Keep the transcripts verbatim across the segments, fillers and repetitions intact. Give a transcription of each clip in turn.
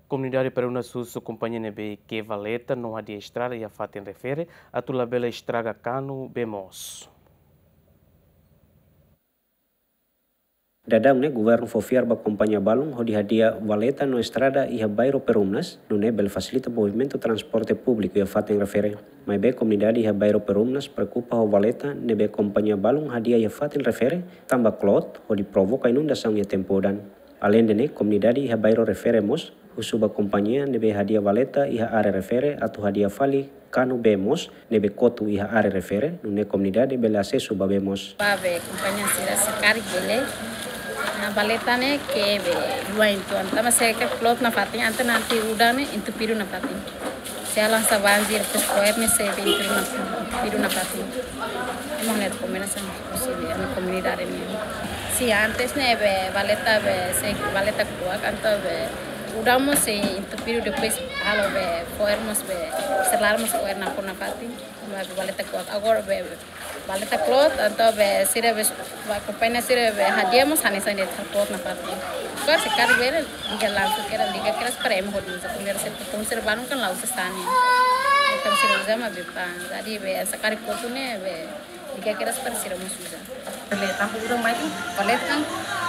Comunidade Peruna Susu companhia nebe que valeta não há de estrada e a fatem refere a tu labela estraga cano bemos. Dadang ne governo fofiar ba companhia balong ho dihadia valeta no estrada e a bairro Perumnas no nebel facilita movimento transporte público e a fatem refere. Mas be comunidade e a bairro Perumnas preocupa ho valeta nebe companhia balong hadia e a fatem refere tamba clot ho di provoca inundação e temporan. Além de ne comunidade e a bairro refere mos usuba companhia nebe hadia valeta e a área refere atu hadia fali kanu bemos nebe kotu e a área refere no ne comunidade bela acesso ba bemos. Babe companhia sira sekari bele na baleta ne ke be dua itu antama seka plot na fatin ante nanti udah ne itu piru na fatin sealang sa banjir ke square ne se be piru na piru na fatin emang net kombinasi posible ana comunidade ne si antes ne be baleta be se baleta kuak anto be udamos se itu piru depois halo be foermos be selarmos foer na kona fatin be baleta kuak agora be baleta clot anto be sira be companhia sira be hadiamos hanisa de transport na parte agora se cara ver liga lá que era liga que era para emo hodin se primeiro se conservaram kan lá os stani então sira usa ma be pan jadi be essa cara clot ne be liga que era para sira mus usa le tampo udah mai baleta kan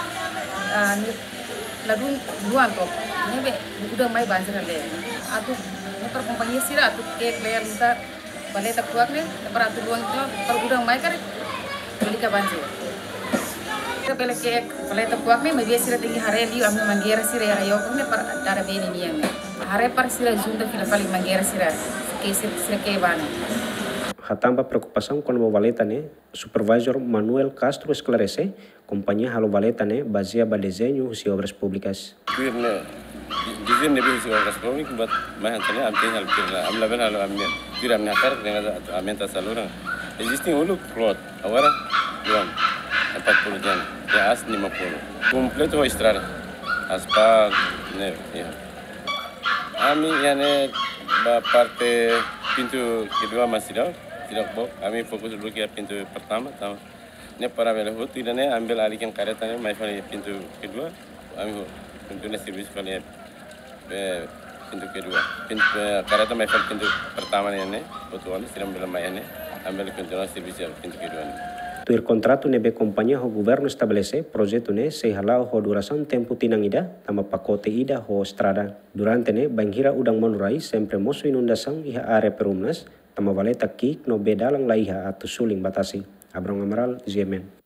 ladun duan top ne be udah mai banjir le atu per companhia sira atu ke player minta baleta kuat nih, per atu luang itu per udang mai kan beli ke banjir. Kita beli ke baleta kuat nih, media sira tinggi hari liu ambil manggera sira ya ayo nih per darah beni nih yang hari per sira junta fila paling manggera sira ke sira ke bana. Hatamba preocupação com a valeta né, supervisor Manuel Castro esclarece, companhia Halo Valeta né, baseia ba desenho e obras públicas. Dizin ne bisa obras públicas, but mais antene am tem hal pirla, am laben hal am pira am nakar dengan amenta saluran. Existing ulu plot, agora duan empat puluh jan, ya as lima puluh. Completo estrada, aspa ne ya. Ami yani ba parte pintu kedua masih dah, tidak bok. Ami fokus dulu ke pintu pertama, tahu. Ne para bela hotu dan ne ambil alihkan karetanya, mai fali pintu kedua, ami pintu ne servis fali pintu kedua. Pintu kareta mai fali pintu pertama ne, hotu ane siram bela mai ne, ambil pintu ne servis pintu kedua ne. Tuir contrato nebe companhia ho governo estabelece projeto ne se halau ho duração tempo tinang ida tama pacote ida ho estrada. Durante ne banghira udang manurai sempre mosu inundação iha are Perumnas tama valeta kik no bedalang laiha atu suling batasi. Abrong Amaral, G M N.